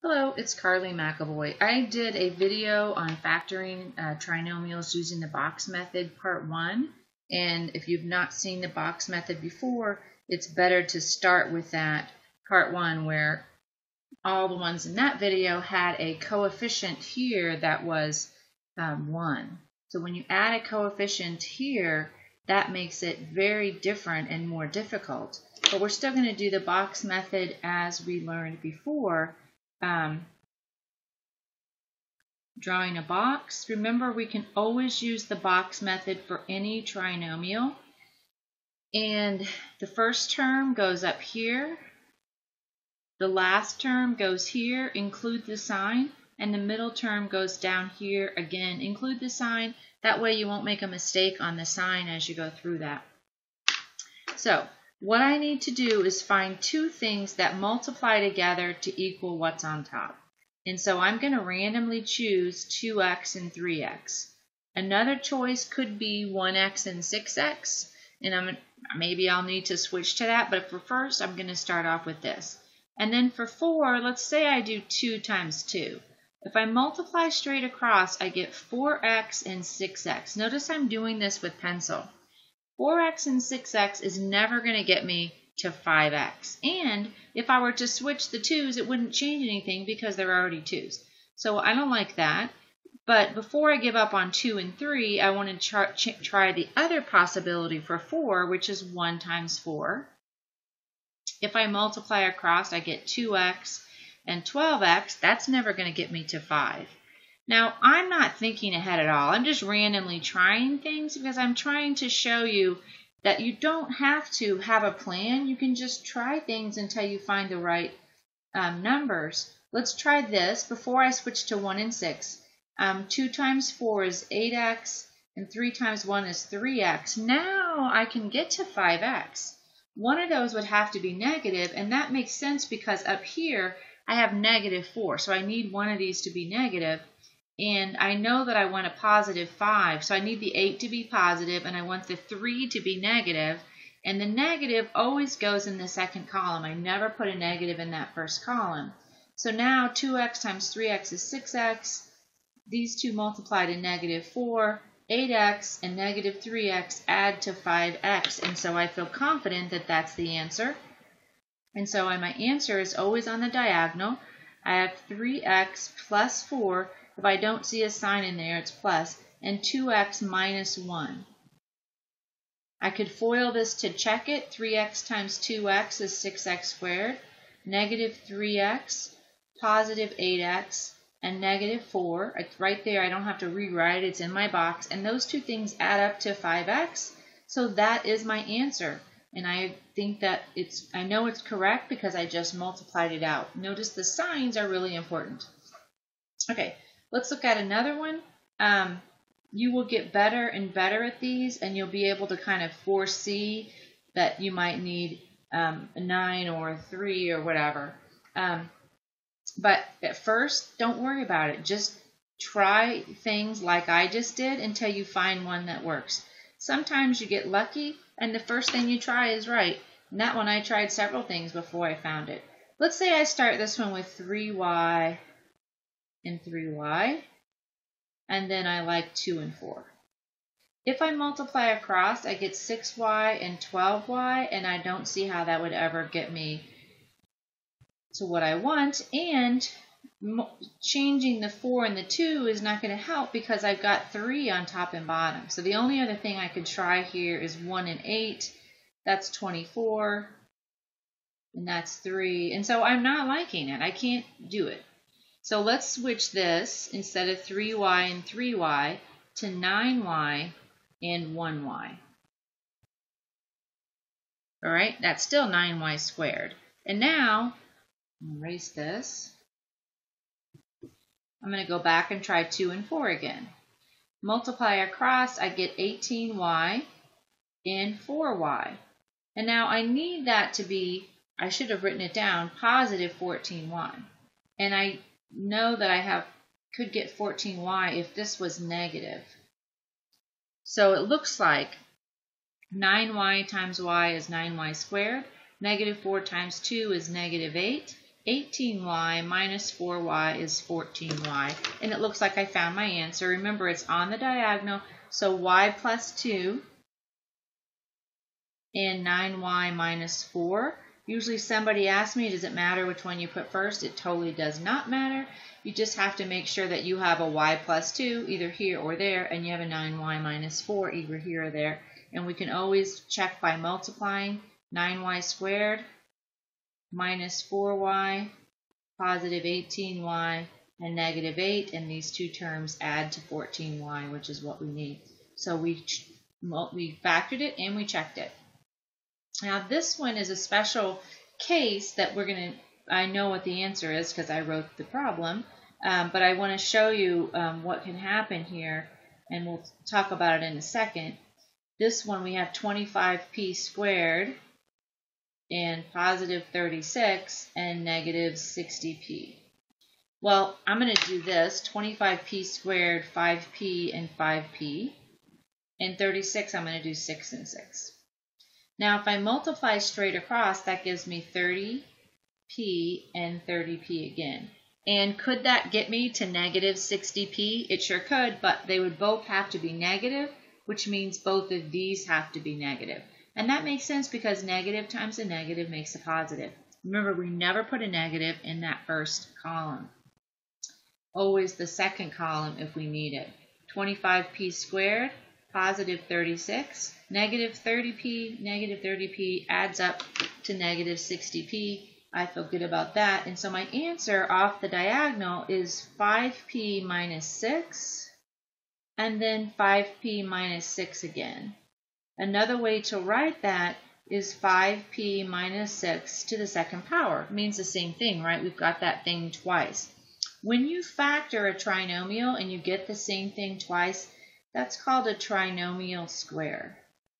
Hello, it's Carly McAvoy. I did a video on factoring trinomials using the box method part 1, and if you've not seen the box method before, it's better to start with that part 1 where all the ones in that video had a coefficient here that was 1. So when you add a coefficient here, that makes it very different and more difficult. But we're still going to do the box method as we learned before. Drawing a box. Remember, we can always use the box method for any trinomial. And the first term goes up here. The last term goes here, include the sign, and the middle term goes down here again, include the sign. That way you won't make a mistake on the sign as you go through that. So what I need to do is find two things that multiply together to equal what's on top. And so I'm going to randomly choose 2x and 3x. Another choice could be 1x and 6x. And maybe I'll need to switch to that. But for first, I'm going to start off with this. And then for 4, let's say I do 2 times 2. If I multiply straight across, I get 4x and 6x. Notice I'm doing this with pencil. 4x and 6x is never going to get me to 5x. And if I were to switch the 2's, it wouldn't change anything because they're already 2's. So I don't like that. But before I give up on 2 and 3, I want to try the other possibility for 4, which is 1 times 4. If I multiply across, I get 2x and 12x. That's never going to get me to 5. Now, I'm not thinking ahead at all. I'm just randomly trying things because I'm trying to show you that you don't have to have a plan. You can just try things until you find the right numbers. Let's try this before I switch to 1 and 6. 2 times 4 is 8x, and 3 times 1 is 3x. Now I can get to 5x. One of those would have to be negative, and that makes sense because up here I have negative 4. So I need one of these to be negative. And I know that I want a positive 5, so I need the 8 to be positive, and I want the 3 to be negative. And the negative always goes in the second column. I never put a negative in that first column. So now 2x times 3x is 6x. These two multiply to negative 4. 8x and negative 3x add to 5x. And so I feel confident that that's the answer. And so my answer is always on the diagonal. I have 3x plus 4. If I don't see a sign in there, it's plus, and 2x minus 1. I could FOIL this to check it. 3x times 2x is 6x squared, negative 3x, positive 8x, and negative 4. It's right there. I don't have to rewrite it. It's in my box. And those two things add up to 5x. So that is my answer. And I think that I know it's correct because I just multiplied it out. Notice the signs are really important. Okay. Let's look at another one. You will get better and better at these, and you'll be able to kind of foresee that you might need a 9 or a 3 or whatever. But at first, don't worry about it. Just try things like I just did until you find one that works. Sometimes you get lucky, and the first thing you try is right. And that one, I tried several things before I found it. Let's say I start this one with 3y and 3y, and then I like 2 and 4. If I multiply across, I get 6y and 12y, and I don't see how that would ever get me to what I want, and changing the 4 and the 2 is not going to help because I've got 3 on top and bottom. So the only other thing I could try here is 1 and 8. That's 24, and that's 3. And so I'm not liking it. I can't do it. So let's switch this instead of 3y and 3y to 9y and 1y. All right, that's still 9y squared. And now, erase this. I'm going to go back and try 2 and 4 again. Multiply across, I get 18y and 4y. And now I need that to be, I should have written it down, positive 14y. And I know that I could get 14y if this was negative. So it looks like 9y times y is 9y squared. Negative 4 times 2 is negative 8. 18y minus 4y is 14y. And it looks like I found my answer. Remember, it's on the diagonal, so y plus 2 and 9y minus 4. Usually somebody asks me, does it matter which one you put first? It totally does not matter. You just have to make sure that you have a y plus 2 either here or there, and you have a 9y minus 4 either here or there. And we can always check by multiplying. 9y squared minus 4y, positive 18y, and negative 8, and these two terms add to 14y, which is what we need. So we factored it and we checked it. Now this one is a special case that I know what the answer is because I wrote the problem, but I want to show you what can happen here, and we'll talk about it in a second. This one we have 25p squared and positive 36 and negative 60p. Well, I'm going to do this, 25p squared, 5p and 5p, and 36 I'm going to do 6 and 6. Now if I multiply straight across, that gives me 30p and 30p again. And could that get me to negative 60p? It sure could, but they would both have to be negative, which means both of these have to be negative. And that makes sense because negative times a negative makes a positive. Remember, we never put a negative in that first column. Always the second column if we need it. 25p squared, positive 36, negative 30p adds up to negative 60p. I feel good about that. And so my answer off the diagonal is 5p minus 6, and then 5p minus 6 again. Another way to write that is 5p minus 6 to the second power. It means the same thing, right? We've got that thing twice. When you factor a trinomial and you get the same thing twice, that's called a trinomial square.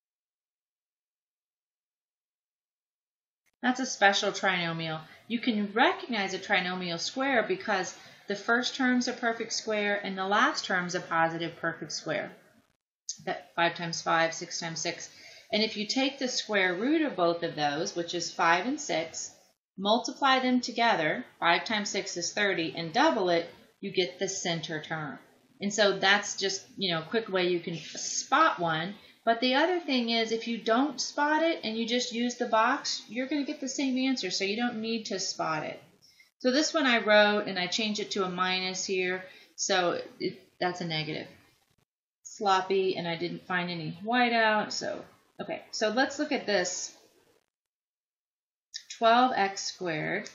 That's a special trinomial. You can recognize a trinomial square because the first term's a perfect square and the last term's a positive perfect square. That 5 times 5, 6 times 6. And if you take the square root of both of those, which is 5 and 6, multiply them together, 5 times 6 is 30, and double it, you get the center term. And so that's just, a quick way you can spot one. But the other thing is, if you don't spot it and you just use the box, you're going to get the same answer, so you don't need to spot it. So this one I wrote, and I changed it to a minus here, so that's a negative. Sloppy, and I didn't find any whiteout, so, okay. So let's look at this. 12x squared,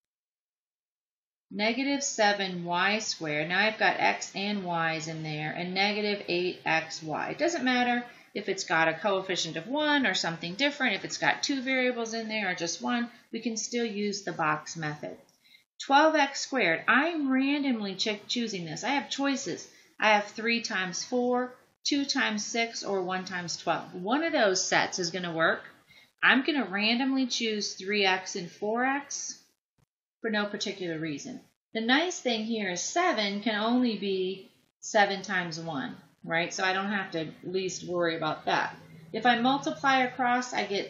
negative 7y squared. Now I've got x and y's in there, and negative 8xy. It doesn't matter if it's got a coefficient of 1 or something different. If it's got two variables in there or just one, we can still use the box method. 12x squared, I'm randomly choosing this. I have choices. I have 3 times 4, 2 times 6, or 1 times 12. One of those sets is going to work. I'm going to randomly choose 3x and 4x for no particular reason. The nice thing here is 7 can only be 7 times 1, right? So I don't have to at least worry about that. If I multiply across, I get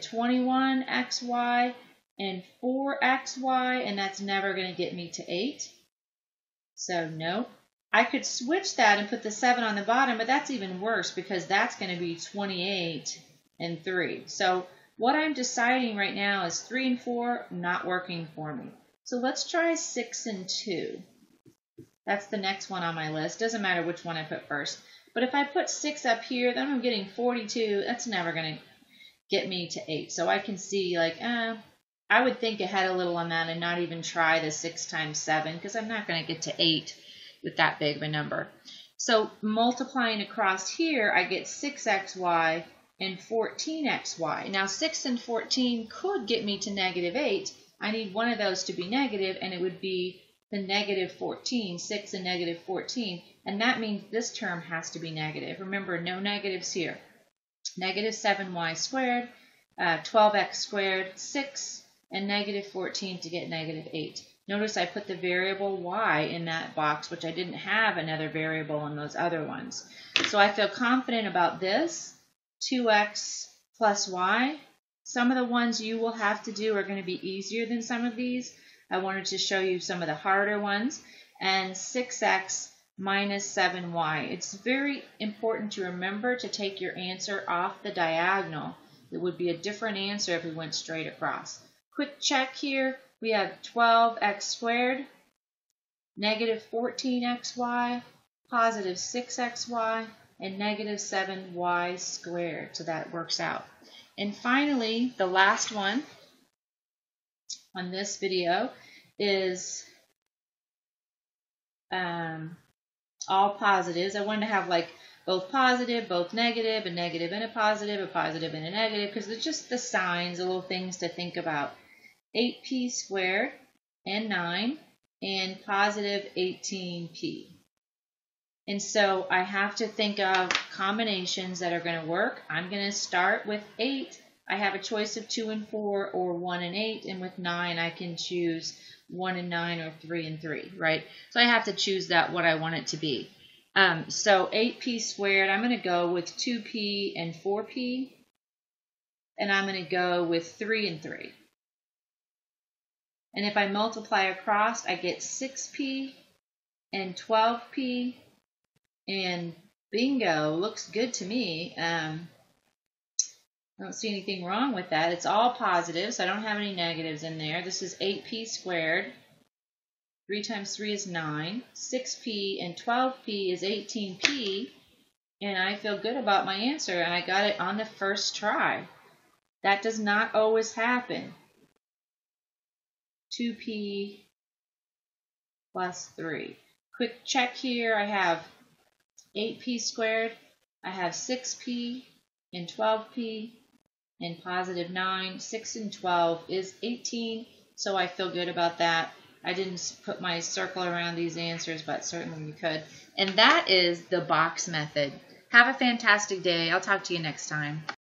21xy and 4xy, and that's never going to get me to 8. So no. I could switch that and put the 7 on the bottom, but that's even worse because that's going to be 28 and 3. So what I'm deciding right now is 3 and 4 not working for me. So let's try 6 and 2. That's the next one on my list. Doesn't matter which one I put first. But if I put 6 up here, then I'm getting 42. That's never going to get me to 8. So I can see I would think ahead a little on that and not even try the 6 times 7 because I'm not going to get to 8 with that big of a number. So multiplying across here, I get 6xy and 14xy. Now 6 and 14 could get me to negative 8. I need one of those to be negative, and it would be the negative 14, 6 and negative 14. And that means this term has to be negative. Remember, no negatives here. Negative 7y squared, 12x squared, 6, and negative 14 to get negative 8. Notice I put the variable y in that box, which I didn't have another variable in those other ones. So I feel confident about this. 2x plus y. Some of the ones you will have to do are going to be easier than some of these. I wanted to show you some of the harder ones. And 6x minus 7y. It's very important to remember to take your answer off the diagonal. It would be a different answer if we went straight across. Quick check here. We have 12x squared, negative 14xy, positive 6xy, and negative 7y squared. So that works out. And finally, the last one on this video is all positives. I wanted to have like both positive, both negative, a negative and a positive and a negative, because it's just the signs, the little things to think about. 8p squared and 9 and positive 18p. And so I have to think of combinations that are going to work. I'm going to start with 8. I have a choice of 2 and 4 or 1 and 8, and with 9 I can choose 1 and 9 or 3 and 3, right? So I have to choose that what I want it to be. So 8p squared, I'm going to go with 2p and 4p, and I'm going to go with 3 and 3. And if I multiply across, I get 6p and 12p, and bingo, looks good to me. I don't see anything wrong with that. It's all positive, so I don't have any negatives in there. This is 8p squared. 3 times 3 is 9. 6p and 12p is 18p. And I feel good about my answer, and I got it on the first try. That does not always happen. 2p plus 3. Quick check here. I have 8p squared. I have 6p and 12p. And positive 9, 6 and 12 is 18, so I feel good about that. I didn't put my circle around these answers, but certainly you could. And that is the box method. Have a fantastic day. I'll talk to you next time.